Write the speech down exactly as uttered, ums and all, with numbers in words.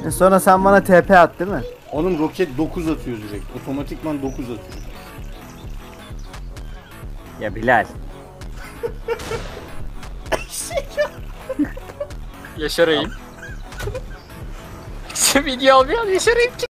E sonra sen bana T P at değil mi? Onun roket dokuz atıyor direkt. Otomatikman dokuz atıyor. Ya Bilal. Yaşarayım. Video almıyor, yaşarayım ki.